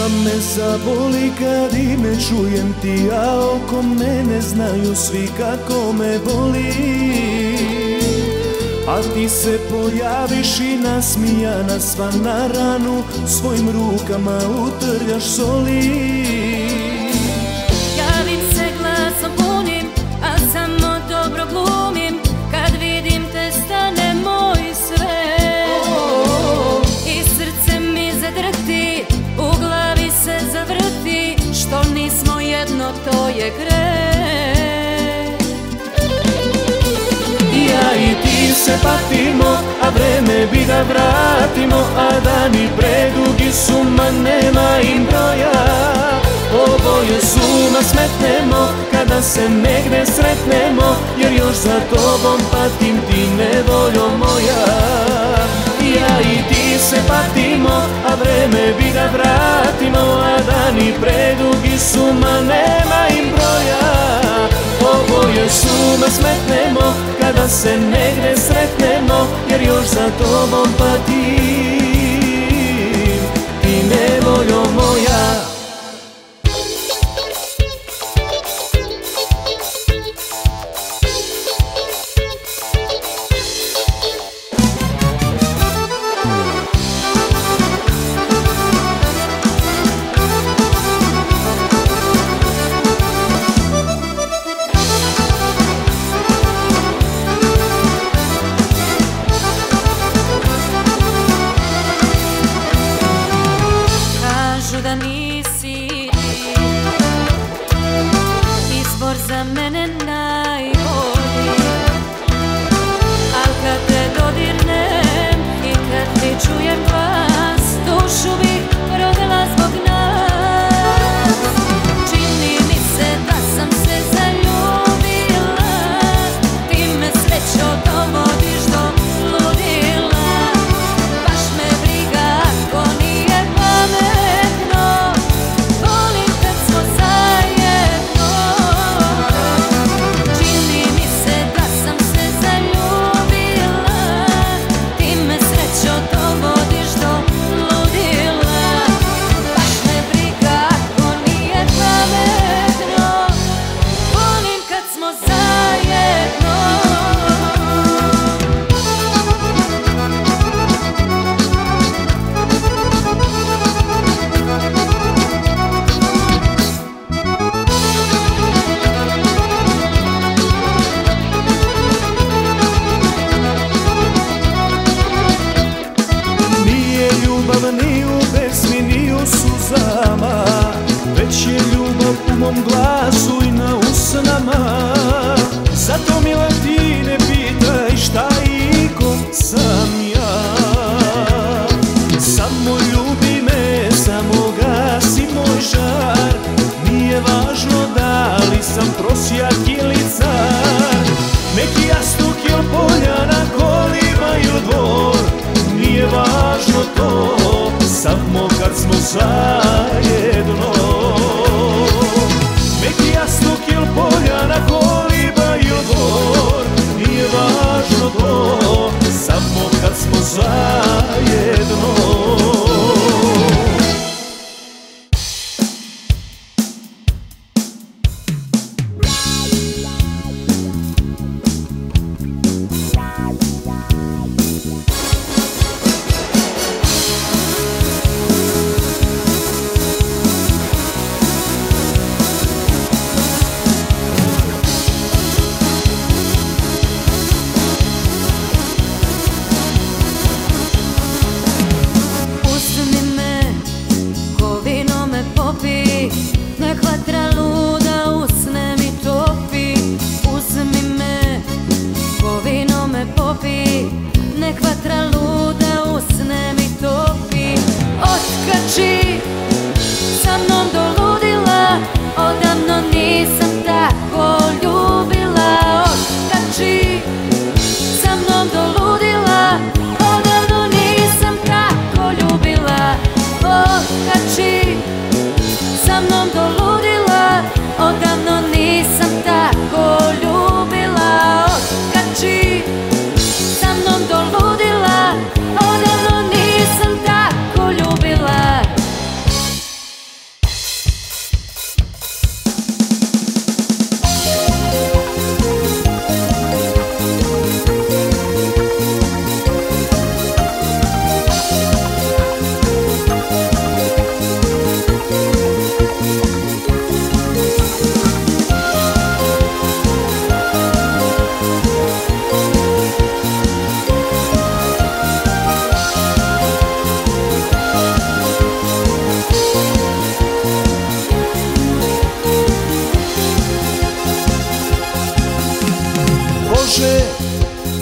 Duša me zaboli kad ime čujem ti, a oko mene znaju svi kako me boli. A ti se pojaviš i nasmijana sva na ranu, svojim rukama utrljaš soli. Javim se glasom punim, a samo dobro glumim, kad vidim te stane moj sve. I srce mi zadrhti, u glavi se zavrti, što nismo jedno, to je greh. Ja i ti se patimo, a vreme bi da vratimo, a dani predugi su, ma nema im broja. Oboje s uma smetnemo, kada se negde sretnemo, jer još za tobom patim ti, nevoljo moja. Ja i ti se patimo, a vreme bi da vratimo, a dani predugi su, ma nema im broja. Oboje s uma smetnemo, kada se negde sretnemo, jer još za tobom patim ti, nevoljo moja. Da nisam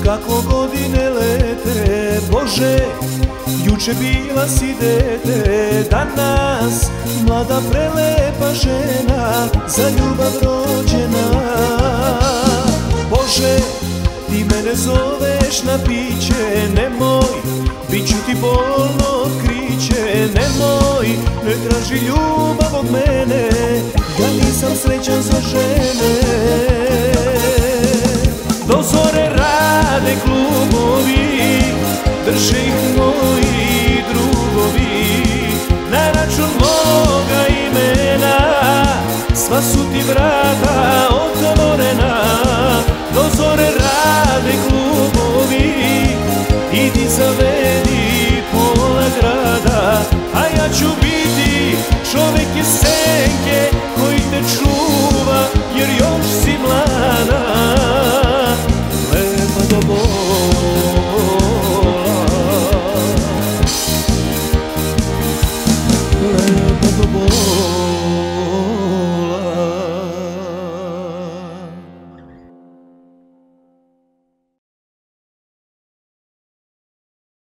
kako godine lete. Bože, juče bila si dete, danas mlada prelepa žena, za ljubav rođena. Bože, ti mene zoveš na piće, nemoj, bit ću ti bolno otkriće. Nemoj, ne traži ljubav od mene, ja nisam srećan za žene. Do zore rade klubovi, drže ih moji drugovi, na račun moga imena sva su ti vrata otvorena. Do zore rade klubovi, idi zavedi pola grada, a ja ću biti čovek iz senke koji te čuva, jer još si mlada, lepa do bola.